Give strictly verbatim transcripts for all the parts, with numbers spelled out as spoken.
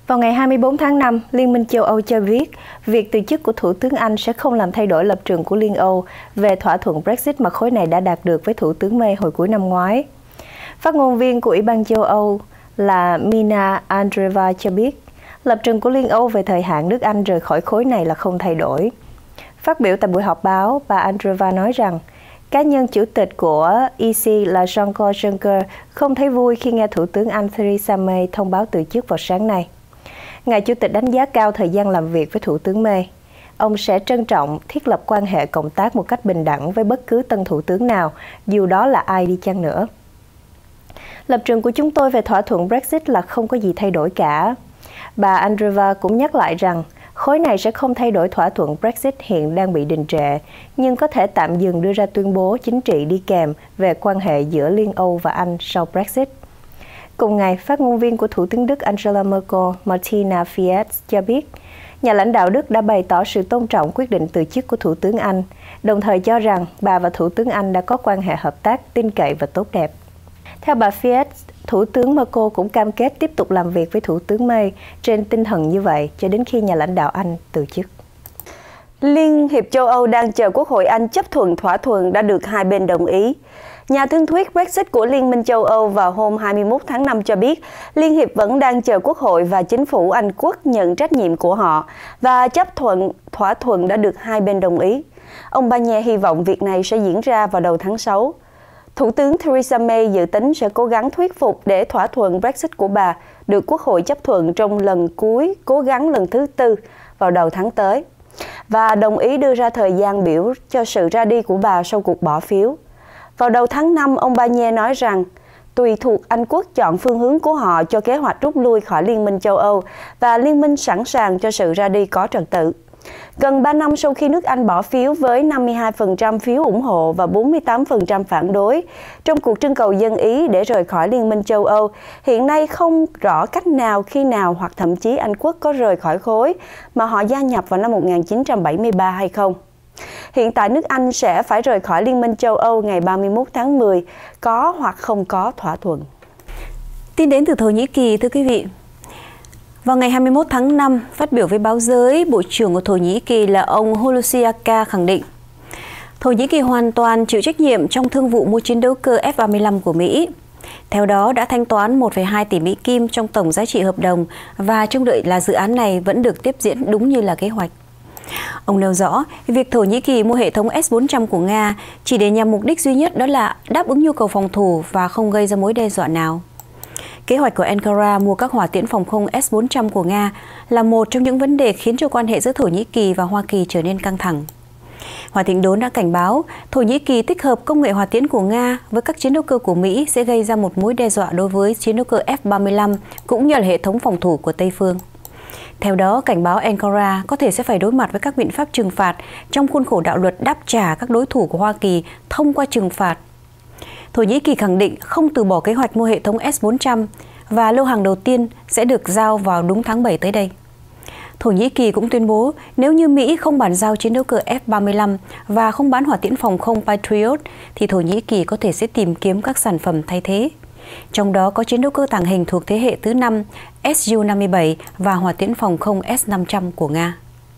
Vào ngày hai mươi tư tháng năm, Liên minh châu Âu cho biết việc từ chức của Thủ tướng Anh sẽ không làm thay đổi lập trường của Liên Âu về thỏa thuận Brexit mà khối này đã đạt được với Thủ tướng May hồi cuối năm ngoái. Phát ngôn viên của Ủy ban châu Âu là Mina Andreeva cho biết, lập trường của Liên Âu về thời hạn nước Anh rời khỏi khối này là không thay đổi. Phát biểu tại buổi họp báo, bà Andreeva nói rằng, cá nhân chủ tịch của e xê là Jean-Claude Juncker không thấy vui khi nghe Thủ tướng Anh Theresa May thông báo từ chức vào sáng nay. Ngài Chủ tịch đánh giá cao thời gian làm việc với Thủ tướng May. Ông sẽ trân trọng thiết lập quan hệ cộng tác một cách bình đẳng với bất cứ tân thủ tướng nào, dù đó là ai đi chăng nữa. Lập trường của chúng tôi về thỏa thuận Brexit là không có gì thay đổi cả. Bà Andreeva cũng nhắc lại rằng, khối này sẽ không thay đổi thỏa thuận Brexit hiện đang bị đình trệ, nhưng có thể tạm dừng đưa ra tuyên bố chính trị đi kèm về quan hệ giữa Liên Âu và Anh sau Brexit. Cùng ngày, phát ngôn viên của Thủ tướng Đức Angela Merkel, Martina Fietz cho biết, nhà lãnh đạo Đức đã bày tỏ sự tôn trọng quyết định từ chức của Thủ tướng Anh, đồng thời cho rằng bà và Thủ tướng Anh đã có quan hệ hợp tác tin cậy và tốt đẹp. Theo bà Fietz, Thủ tướng Merkel cũng cam kết tiếp tục làm việc với Thủ tướng May trên tinh thần như vậy cho đến khi nhà lãnh đạo Anh từ chức. Liên hiệp châu Âu đang chờ Quốc hội Anh chấp thuận thỏa thuận đã được hai bên đồng ý. Nhà thương thuyết Brexit của Liên minh châu Âu vào hôm hai mươi mốt tháng năm cho biết, Liên hiệp vẫn đang chờ Quốc hội và chính phủ Anh Quốc nhận trách nhiệm của họ và chấp thuận thỏa thuận đã được hai bên đồng ý. Ông Barnier hy vọng việc này sẽ diễn ra vào đầu tháng sáu. Thủ tướng Theresa May dự tính sẽ cố gắng thuyết phục để thỏa thuận Brexit của bà được Quốc hội chấp thuận trong lần cuối cố gắng lần thứ tư vào đầu tháng tới, và đồng ý đưa ra thời gian biểu cho sự ra đi của bà sau cuộc bỏ phiếu. Vào đầu tháng năm, ông Barnier nói rằng, tùy thuộc Anh Quốc chọn phương hướng của họ cho kế hoạch rút lui khỏi Liên minh châu Âu và Liên minh sẵn sàng cho sự ra đi có trật tự. Gần ba năm sau khi nước Anh bỏ phiếu với năm mươi hai phần trăm phiếu ủng hộ và bốn mươi tám phần trăm phản đối trong cuộc trưng cầu dân Ý để rời khỏi Liên minh châu Âu, hiện nay không rõ cách nào, khi nào hoặc thậm chí Anh Quốc có rời khỏi khối mà họ gia nhập vào năm một nghìn chín trăm bảy mươi ba hay không. Hiện tại nước Anh sẽ phải rời khỏi Liên minh châu Âu ngày ba mươi mốt tháng mười, có hoặc không có thỏa thuận. Tin đến từ Thổ Nhĩ Kỳ, thưa quý vị. Vào ngày hai mươi mốt tháng năm, phát biểu với báo giới, Bộ trưởng của Thổ Nhĩ Kỳ là ông Hulusi Akar khẳng định Thổ Nhĩ Kỳ hoàn toàn chịu trách nhiệm trong thương vụ mua chiến đấu cơ F ba mươi lăm của Mỹ. Theo đó, đã thanh toán một phẩy hai tỷ Mỹ Kim trong tổng giá trị hợp đồng và trông đợi là dự án này vẫn được tiếp diễn đúng như là kế hoạch. Ông nêu rõ, việc Thổ Nhĩ Kỳ mua hệ thống S bốn trăm của Nga chỉ để nhằm mục đích duy nhất, đó là đáp ứng nhu cầu phòng thủ và không gây ra mối đe dọa nào. Kế hoạch của Ankara mua các hỏa tiễn phòng không S bốn trăm của Nga là một trong những vấn đề khiến cho quan hệ giữa Thổ Nhĩ Kỳ và Hoa Kỳ trở nên căng thẳng. Hỏa tiễn đốn đã cảnh báo Thổ Nhĩ Kỳ tích hợp công nghệ hỏa tiễn của Nga với các chiến đấu cơ của Mỹ sẽ gây ra một mối đe dọa đối với chiến đấu cơ F ba mươi lăm cũng như là hệ thống phòng thủ của Tây phương. Theo đó, cảnh báo Ankara có thể sẽ phải đối mặt với các biện pháp trừng phạt trong khuôn khổ đạo luật đáp trả các đối thủ của Hoa Kỳ thông qua trừng phạt. Thổ Nhĩ Kỳ khẳng định không từ bỏ kế hoạch mua hệ thống S bốn trăm và lô hàng đầu tiên sẽ được giao vào đúng tháng bảy tới đây. Thổ Nhĩ Kỳ cũng tuyên bố nếu như Mỹ không bàn giao chiến đấu cơ F ba mươi lăm và không bán hỏa tiễn phòng không Patriot thì Thổ Nhĩ Kỳ có thể sẽ tìm kiếm các sản phẩm thay thế. Trong đó có chiến đấu cơ tàng hình thuộc thế hệ thứ năm S U năm mươi bảy và hỏa tiễn phòng không S năm trăm của Nga.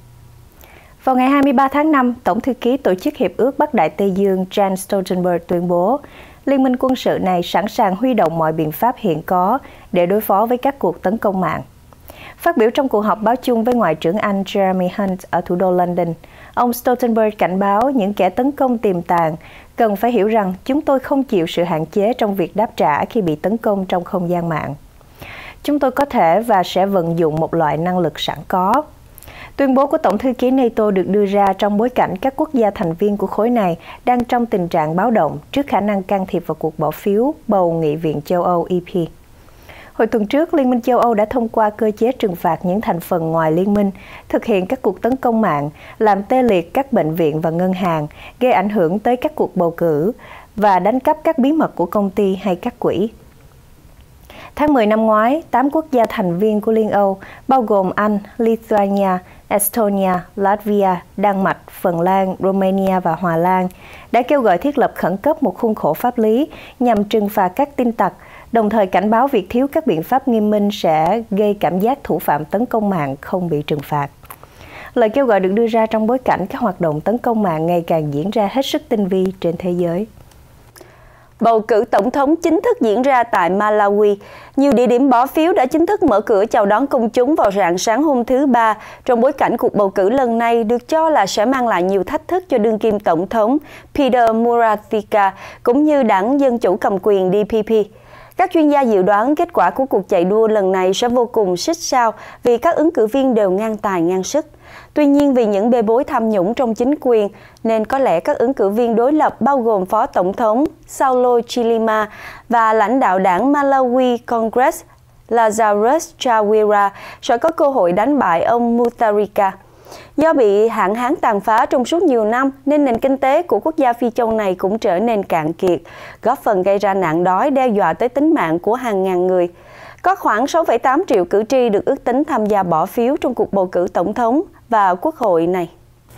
Vào ngày hai mươi ba tháng năm, Tổng thư ký Tổ chức Hiệp ước Bắc Đại Tây Dương Jens Stoltenberg tuyên bố Liên minh quân sự này sẵn sàng huy động mọi biện pháp hiện có để đối phó với các cuộc tấn công mạng. Phát biểu trong cuộc họp báo chung với Ngoại trưởng Anh Jeremy Hunt ở thủ đô London, ông Stoltenberg cảnh báo những kẻ tấn công tiềm tàng cần phải hiểu rằng chúng tôi không chịu sự hạn chế trong việc đáp trả khi bị tấn công trong không gian mạng. Chúng tôi có thể và sẽ vận dụng một loại năng lực sẵn có. Tuyên bố của Tổng thư ký NATO được đưa ra trong bối cảnh các quốc gia thành viên của khối này đang trong tình trạng báo động trước khả năng can thiệp vào cuộc bỏ phiếu bầu Nghị viện châu Âu E P. Hồi tuần trước, Liên minh châu Âu đã thông qua cơ chế trừng phạt những thành phần ngoài liên minh, thực hiện các cuộc tấn công mạng, làm tê liệt các bệnh viện và ngân hàng, gây ảnh hưởng tới các cuộc bầu cử và đánh cắp các bí mật của công ty hay các quỹ. Tháng mười năm ngoái, tám quốc gia thành viên của Liên Âu, bao gồm Anh, Lithuania, Estonia, Latvia, Đan Mạch, Phần Lan, Romania và Hà Lan, đã kêu gọi thiết lập khẩn cấp một khuôn khổ pháp lý nhằm trừng phạt các tin tặc đồng thời cảnh báo việc thiếu các biện pháp nghiêm minh sẽ gây cảm giác thủ phạm tấn công mạng không bị trừng phạt. Lời kêu gọi được đưa ra trong bối cảnh các hoạt động tấn công mạng ngày càng diễn ra hết sức tinh vi trên thế giới. Bầu cử tổng thống chính thức diễn ra tại Malawi. Nhiều địa điểm bỏ phiếu đã chính thức mở cửa chào đón công chúng vào rạng sáng hôm thứ Ba, trong bối cảnh cuộc bầu cử lần này được cho là sẽ mang lại nhiều thách thức cho đương kim tổng thống Peter Mutharika cũng như đảng Dân chủ cầm quyền D P P. Các chuyên gia dự đoán kết quả của cuộc chạy đua lần này sẽ vô cùng xích sao vì các ứng cử viên đều ngang tài ngang sức. Tuy nhiên, vì những bê bối tham nhũng trong chính quyền, nên có lẽ các ứng cử viên đối lập bao gồm Phó Tổng thống Saulo Chilima và lãnh đạo đảng Malawi Congress Lazarus Chakwera sẽ có cơ hội đánh bại ông Mutharika. Do bị hạn hán tàn phá trong suốt nhiều năm, nên nền kinh tế của quốc gia Phi châu này cũng trở nên cạn kiệt, góp phần gây ra nạn đói đe dọa tới tính mạng của hàng ngàn người. Có khoảng sáu phẩy tám triệu cử tri được ước tính tham gia bỏ phiếu trong cuộc bầu cử tổng thống và quốc hội này.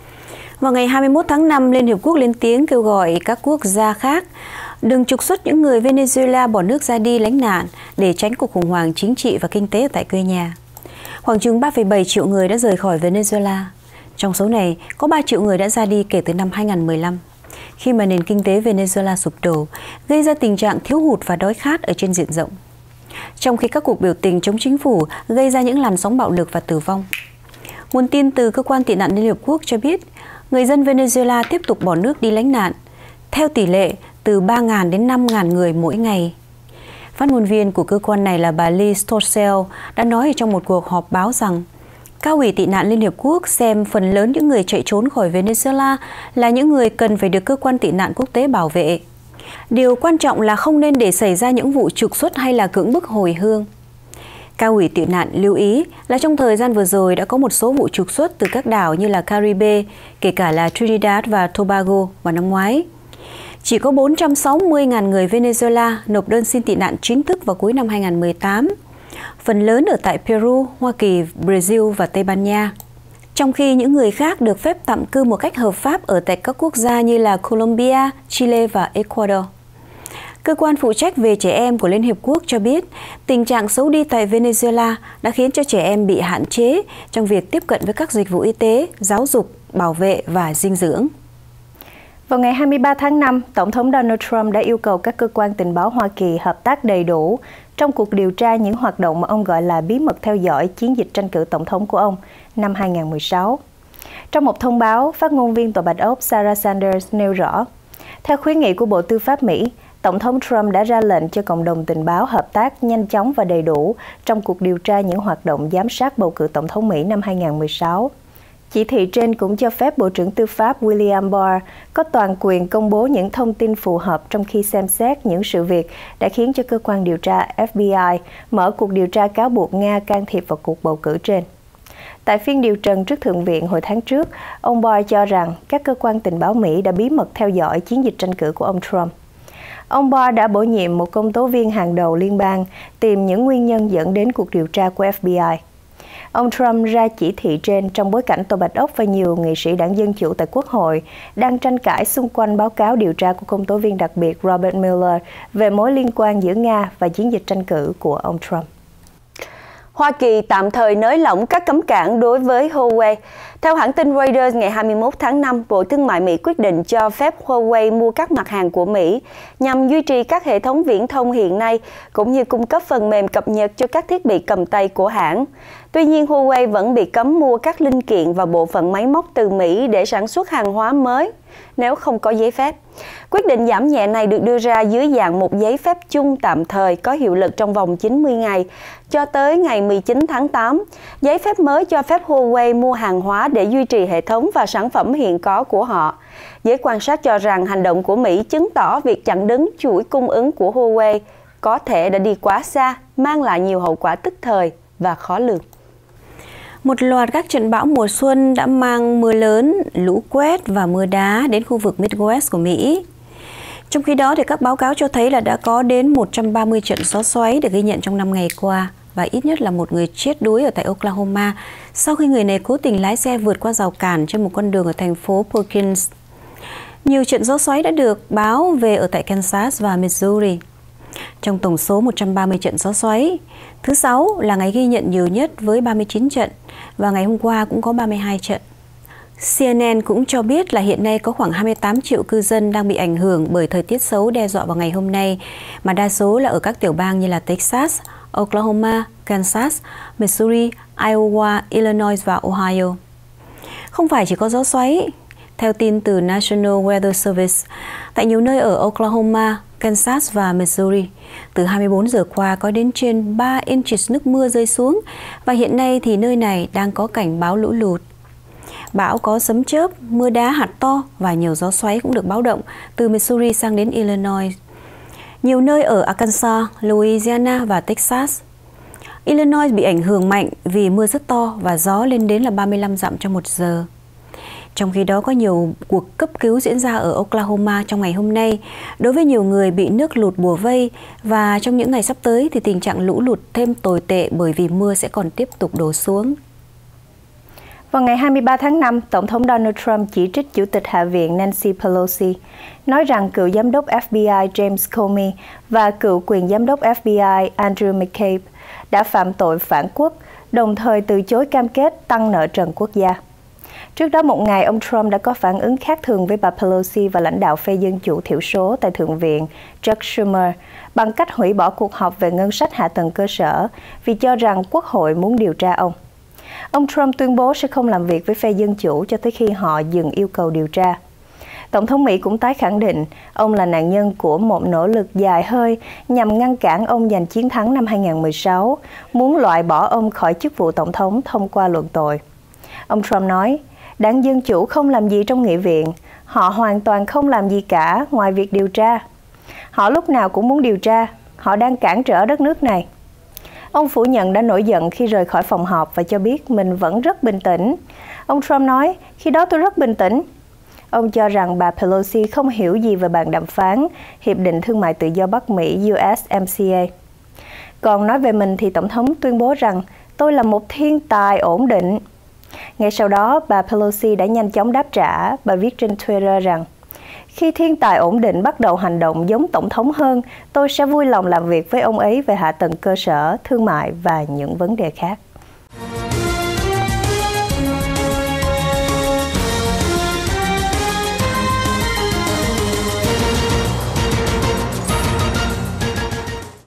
Vào ngày hai mươi mốt tháng năm, Liên Hiệp Quốc lên tiếng kêu gọi các quốc gia khác đừng trục xuất những người Venezuela bỏ nước ra đi lánh nạn để tránh cuộc khủng hoảng chính trị và kinh tế ở tại quê nhà. Khoảng chừng ba phẩy bảy triệu người đã rời khỏi Venezuela. Trong số này, có ba triệu người đã ra đi kể từ năm hai nghìn không trăm mười lăm, khi mà nền kinh tế Venezuela sụp đổ, gây ra tình trạng thiếu hụt và đói khát ở trên diện rộng. Trong khi các cuộc biểu tình chống chính phủ gây ra những làn sóng bạo lực và tử vong. Nguồn tin từ Cơ quan Tị nạn Liên Hợp Quốc cho biết, người dân Venezuela tiếp tục bỏ nước đi lánh nạn, theo tỷ lệ từ ba nghìn đến năm nghìn người mỗi ngày. Phát ngôn viên của cơ quan này là bà Liz Thorcell đã nói trong một cuộc họp báo rằng Cao ủy Tị nạn Liên Hiệp Quốc xem phần lớn những người chạy trốn khỏi Venezuela là những người cần phải được cơ quan tị nạn quốc tế bảo vệ. Điều quan trọng là không nên để xảy ra những vụ trục xuất hay là cưỡng bức hồi hương. Cao ủy Tị nạn lưu ý là trong thời gian vừa rồi đã có một số vụ trục xuất từ các đảo như là Caribe, kể cả là Trinidad và Tobago vào năm ngoái. Chỉ có bốn trăm sáu mươi nghìn người Venezuela nộp đơn xin tị nạn chính thức vào cuối năm hai nghìn không trăm mười tám, phần lớn ở tại Peru, Hoa Kỳ, Brazil và Tây Ban Nha. Trong khi những người khác được phép tạm cư một cách hợp pháp ở tại các quốc gia như là Colombia, Chile và Ecuador. Cơ quan phụ trách về trẻ em của Liên Hiệp Quốc cho biết tình trạng xấu đi tại Venezuela đã khiến cho trẻ em bị hạn chế trong việc tiếp cận với các dịch vụ y tế, giáo dục, bảo vệ và dinh dưỡng. Vào ngày hai mươi ba tháng năm, Tổng thống Donald Trump đã yêu cầu các cơ quan tình báo Hoa Kỳ hợp tác đầy đủ trong cuộc điều tra những hoạt động mà ông gọi là bí mật theo dõi chiến dịch tranh cử tổng thống của ông năm hai nghìn không trăm mười sáu. Trong một thông báo, phát ngôn viên Tòa Bạch Ốc Sarah Sanders nêu rõ, theo khuyến nghị của Bộ Tư pháp Mỹ, Tổng thống Trump đã ra lệnh cho cộng đồng tình báo hợp tác nhanh chóng và đầy đủ trong cuộc điều tra những hoạt động giám sát bầu cử tổng thống Mỹ năm hai nghìn không trăm mười sáu. Chỉ thị trên cũng cho phép Bộ trưởng Tư pháp William Barr có toàn quyền công bố những thông tin phù hợp trong khi xem xét những sự việc đã khiến cho cơ quan điều tra F B I mở cuộc điều tra cáo buộc Nga can thiệp vào cuộc bầu cử trên. Tại phiên điều trần trước Thượng viện hồi tháng trước, ông Barr cho rằng các cơ quan tình báo Mỹ đã bí mật theo dõi chiến dịch tranh cử của ông Trump. Ông Barr đã bổ nhiệm một công tố viên hàng đầu liên bang tìm những nguyên nhân dẫn đến cuộc điều tra của F B I. Ông Trump ra chỉ thị trên trong bối cảnh Tòa Bạch Ốc và nhiều nghị sĩ đảng Dân Chủ tại Quốc hội đang tranh cãi xung quanh báo cáo điều tra của công tố viên đặc biệt Robert Mueller về mối liên quan giữa Nga và chiến dịch tranh cử của ông Trump. Hoa Kỳ tạm thời nới lỏng các cấm cản đối với Huawei. Theo hãng tin Reuters, ngày hai mươi mốt tháng năm, Bộ Thương mại Mỹ quyết định cho phép Huawei mua các mặt hàng của Mỹ nhằm duy trì các hệ thống viễn thông hiện nay, cũng như cung cấp phần mềm cập nhật cho các thiết bị cầm tay của hãng. Tuy nhiên, Huawei vẫn bị cấm mua các linh kiện và bộ phận máy móc từ Mỹ để sản xuất hàng hóa mới nếu không có giấy phép. Quyết định giảm nhẹ này được đưa ra dưới dạng một giấy phép chung tạm thời có hiệu lực trong vòng chín mươi ngày, cho tới ngày mười chín tháng tám. Giấy phép mới cho phép Huawei mua hàng hóa để duy trì hệ thống và sản phẩm hiện có của họ. Giới quan sát cho rằng hành động của Mỹ chứng tỏ việc chặn đứng chuỗi cung ứng của Huawei có thể đã đi quá xa, mang lại nhiều hậu quả tức thời và khó lường. Một loạt các trận bão mùa xuân đã mang mưa lớn, lũ quét và mưa đá đến khu vực Midwest của Mỹ. Trong khi đó, thì các báo cáo cho thấy là đã có đến một trăm ba mươi trận gió xoáy được ghi nhận trong năm ngày qua và ít nhất là một người chết đuối ở tại Oklahoma sau khi người này cố tình lái xe vượt qua rào cản trên một con đường ở thành phố Perkins. Nhiều trận gió xoáy đã được báo về ở tại Kansas và Missouri. trong tổng số một trăm ba mươi trận gió xoáy. Thứ Sáu là ngày ghi nhận nhiều nhất với ba mươi chín trận và ngày hôm qua cũng có ba mươi hai trận. xê en en cũng cho biết là hiện nay có khoảng hai mươi tám triệu cư dân đang bị ảnh hưởng bởi thời tiết xấu đe dọa vào ngày hôm nay, mà đa số là ở các tiểu bang như là Texas, Oklahoma, Kansas, Missouri, Iowa, Illinois và Ohio. Không phải chỉ có gió xoáy. Theo tin từ National Weather Service, tại nhiều nơi ở Oklahoma, Kansas và Missouri, từ hai mươi bốn giờ qua có đến trên ba inches nước mưa rơi xuống và hiện nay thì nơi này đang có cảnh báo lũ lụt. Bão có sấm chớp, mưa đá hạt to và nhiều gió xoáy cũng được báo động từ Missouri sang đến Illinois. Nhiều nơi ở Arkansas, Louisiana và Texas. Illinois bị ảnh hưởng mạnh vì mưa rất to và gió lên đến là ba mươi lăm dặm trong một giờ. Trong khi đó có nhiều cuộc cấp cứu diễn ra ở Oklahoma trong ngày hôm nay đối với nhiều người bị nước lụt bùa vây, và trong những ngày sắp tới thì tình trạng lũ lụt thêm tồi tệ bởi vì mưa sẽ còn tiếp tục đổ xuống. Vào ngày hai mươi ba tháng năm, Tổng thống Donald Trump chỉ trích Chủ tịch Hạ viện Nancy Pelosi, nói rằng cựu giám đốc ép bê i James Comey và cựu quyền giám đốc ép bê i Andrew McCabe đã phạm tội phản quốc, đồng thời từ chối cam kết tăng nợ trần quốc gia. Trước đó một ngày, ông Trump đã có phản ứng khác thường với bà Pelosi và lãnh đạo phe Dân Chủ thiểu số tại Thượng viện Chuck Schumer bằng cách hủy bỏ cuộc họp về ngân sách hạ tầng cơ sở vì cho rằng Quốc hội muốn điều tra ông. Ông Trump tuyên bố sẽ không làm việc với phe Dân Chủ cho tới khi họ dừng yêu cầu điều tra. Tổng thống Mỹ cũng tái khẳng định ông là nạn nhân của một nỗ lực dài hơi nhằm ngăn cản ông giành chiến thắng năm hai nghìn không trăm mười sáu, muốn loại bỏ ông khỏi chức vụ tổng thống thông qua luận tội. Ông Trump nói, Đảng Dân Chủ không làm gì trong nghị viện, họ hoàn toàn không làm gì cả ngoài việc điều tra. Họ lúc nào cũng muốn điều tra, họ đang cản trở đất nước này. Ông phủ nhận đã nổi giận khi rời khỏi phòng họp và cho biết mình vẫn rất bình tĩnh. Ông Trump nói, khi đó tôi rất bình tĩnh. Ông cho rằng bà Pelosi không hiểu gì về bàn đàm phán Hiệp định Thương mại Tự do Bắc Mỹ U S M C A. Còn nói về mình thì Tổng thống tuyên bố rằng tôi là một thiên tài ổn định. Ngay sau đó, bà Pelosi đã nhanh chóng đáp trả. Bà viết trên Twitter rằng, khi thiên tài ổn định bắt đầu hành động giống Tổng thống hơn, tôi sẽ vui lòng làm việc với ông ấy về hạ tầng cơ sở, thương mại và những vấn đề khác.